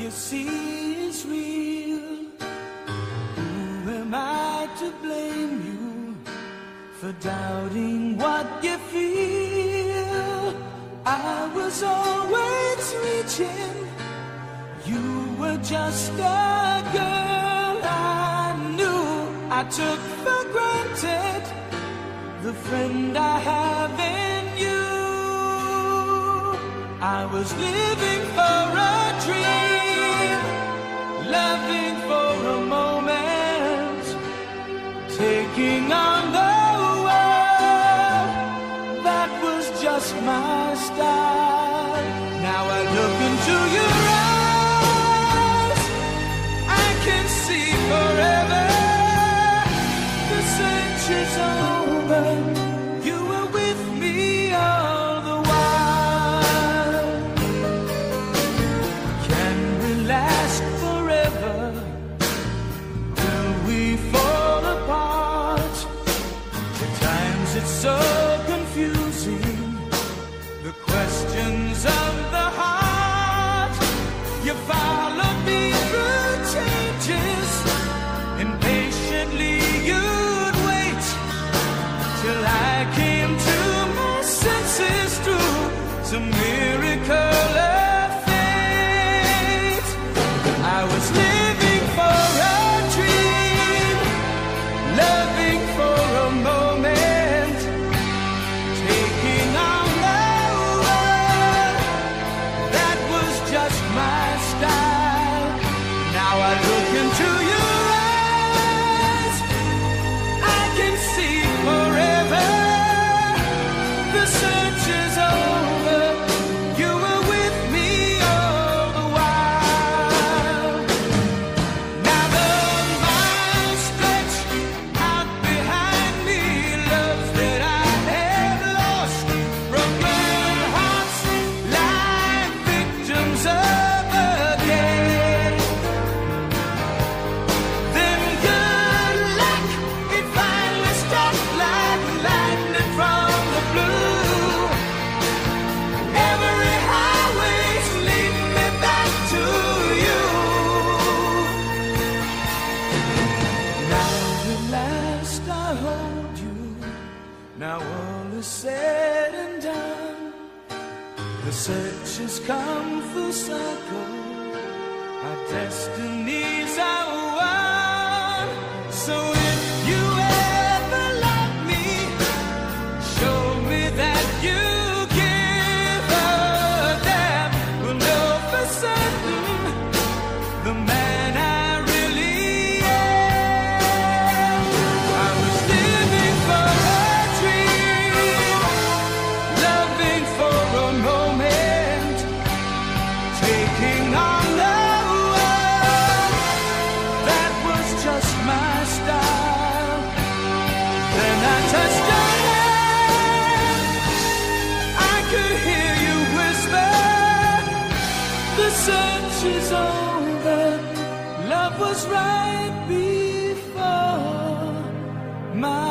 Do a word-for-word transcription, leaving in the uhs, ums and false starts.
you see is real. Who am I to blame you for doubting what you feel? I was always reaching. You were just a girl I knew. I took for granted the friend I have in you. I was living for a dream, loving for a moment, taking on the world. That was just my style. Now I look into your eyes, I can see forever. The search is over. You were with me all the while. Can we last forever? Will we fall apart? At times it's so confusing, the questions of the heart. You followed me through changes, impatiently you'd wait till I came to my senses through some miracle of fate. I was living for a dream, loving for a moment, taking on the world. That was just my style. Now I look into your eyes, I can see forever. The search is over. You were with me all the while. Now the miles stretch out behind me, loves that I have lost, broken hearts lie victims of again. Then good luck, it finally stopped like lightning from the blue. Every highway's leading me back to you. Now at last I hold you. Now all is said and done. The search has come full circle. Our destinies are one. So if you ever love me, show me that you give a damn. We'll know for certain the man I really am. I was living for a dream, loving for a moment, taking on the world. That was just my style. Then I touched your hand, I could hear you whisper, the search is over. Love was right before my